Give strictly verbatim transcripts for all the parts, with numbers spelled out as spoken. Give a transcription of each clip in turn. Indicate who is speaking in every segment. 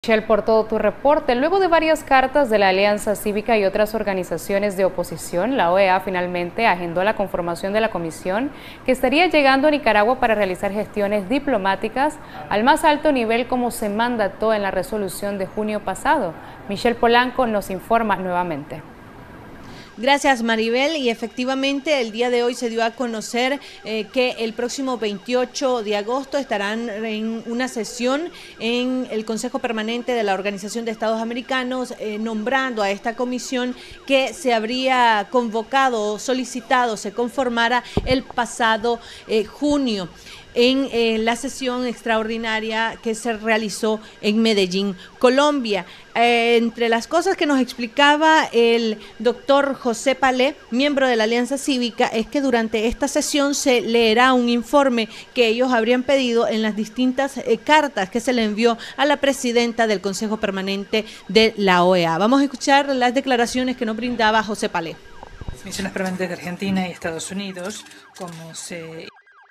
Speaker 1: Michelle, por todo tu reporte. Luego de varias cartas de la Alianza Cívica y otras organizaciones de oposición, la O E A finalmente agendó la conformación de la comisión que estaría llegando a Nicaragua para realizar gestiones diplomáticas al más alto nivel como se mandató en la resolución de junio pasado. Michelle Polanco nos informa nuevamente.
Speaker 2: Gracias, Maribel, y efectivamente el día de hoy se dio a conocer eh, que el próximo veintiocho de agosto estarán en una sesión en el Consejo Permanente de la Organización de Estados Americanos eh, nombrando a esta comisión que se habría convocado o solicitado se conformara el pasado eh, junio en eh, la sesión extraordinaria que se realizó en Medellín, Colombia. Eh, entre las cosas que nos explicaba el doctor José Palé, miembro de la Alianza Cívica, es que durante esta sesión se leerá un informe que ellos habrían pedido en las distintas eh, cartas que se le envió a la presidenta del Consejo Permanente de la O E A. Vamos a escuchar las declaraciones que nos brindaba José Palé.
Speaker 3: Misiones permanentes de Argentina y Estados Unidos, como se...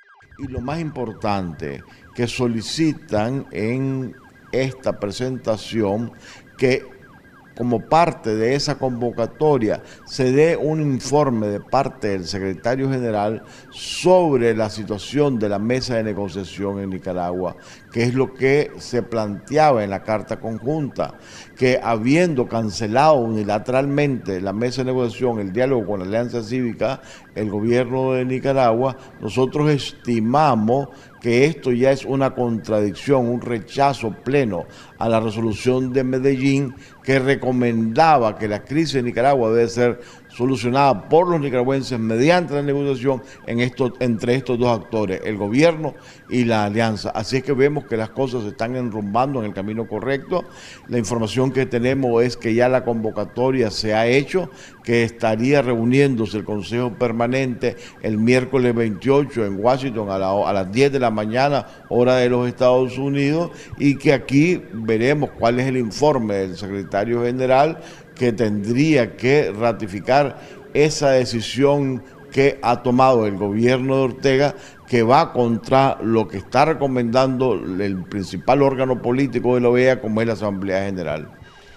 Speaker 4: Y lo más importante, que solicitan en esta presentación que como parte de esa convocatoria se dé un informe de parte del secretario general sobre la situación de la mesa de negociación en Nicaragua, que es lo que se planteaba en la carta conjunta, que habiendo cancelado unilateralmente la mesa de negociación, el diálogo con la Alianza Cívica, el gobierno de Nicaragua, nosotros estimamos que esto ya es una contradicción, un rechazo pleno a la resolución de Medellín que recomendaba que la crisis de Nicaragua debe ser solucionada por los nicaragüenses mediante la negociación en esto, entre estos dos actores, el gobierno y la alianza. Así es que vemos que las cosas se están enrumbando en el camino correcto. La información que tenemos es que ya la convocatoria se ha hecho, que estaría reuniéndose el Consejo Permanente el miércoles veintiocho en Washington a, la, a las diez de la mañana, hora de los Estados Unidos, y que aquí veremos cuál es el informe del secretario general que tendría que ratificar esa decisión que ha tomado el gobierno de Ortega, que va contra lo que está recomendando el principal órgano político de la O E A, como es la Asamblea General.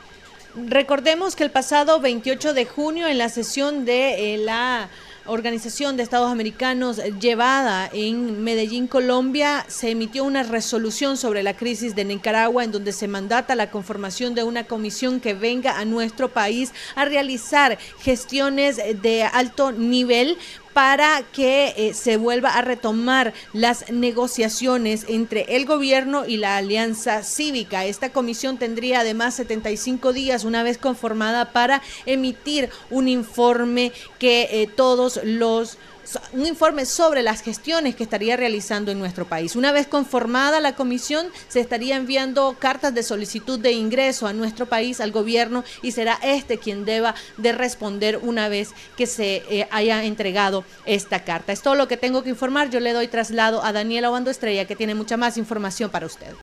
Speaker 2: Recordemos que el pasado veintiocho de junio, en la sesión de eh, la Organización de Estados Americanos llevada en Medellín, Colombia, se emitió una resolución sobre la crisis de Nicaragua en donde se mandata la conformación de una comisión que venga a nuestro país a realizar gestiones de alto nivel para que eh, se vuelva a retomar las negociaciones entre el gobierno y la Alianza Cívica. Esta comisión tendría además setenta y cinco días una vez conformada para emitir un informe que eh, todos los un informe sobre las gestiones que estaría realizando en nuestro país. Una vez conformada la comisión, se estaría enviando cartas de solicitud de ingreso a nuestro país, al gobierno, y será este quien deba de responder una vez que se eh, haya entregado esta carta. Es todo lo que tengo que informar. Yo le doy traslado a Daniela Obando Estrella, que tiene mucha más información para usted.